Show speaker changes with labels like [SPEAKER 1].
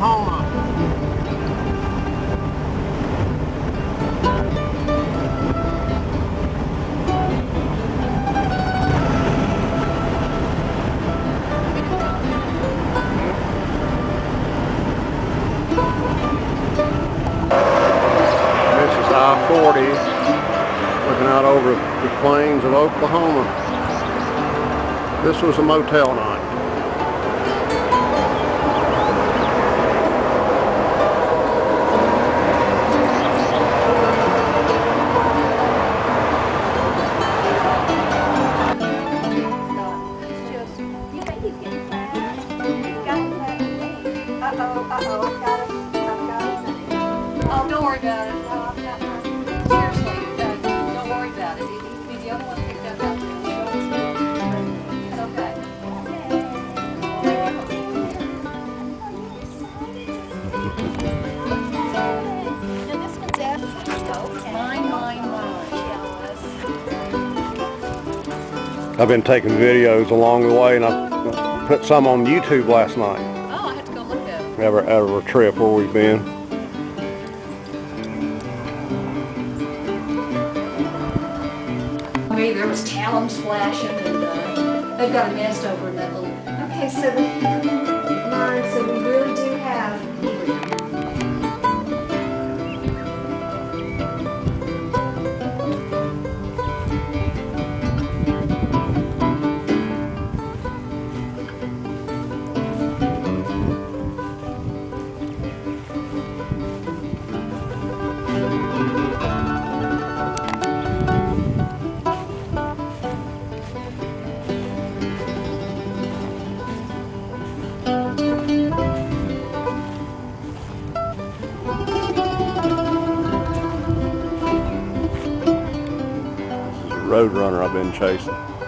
[SPEAKER 1] Oklahoma. This is I-40, looking out over the plains of Oklahoma. This was a motel night.
[SPEAKER 2] Oh, don't worry about it. No, I've got mine. Seriously, don't worry about it. It needs to be the only one picked up out there. It's okay.
[SPEAKER 3] Now this one's okay.
[SPEAKER 2] Mine.
[SPEAKER 1] I've been taking videos along the way, and I put some on YouTube last night.
[SPEAKER 2] Oh, I have to go look at it.
[SPEAKER 1] Out of our trip where we've been.
[SPEAKER 2] There was talum splashing, and they've got a nest over in that little.
[SPEAKER 3] Okay, so the helium line, so we really do have helium.
[SPEAKER 1] Road runner I've been chasing.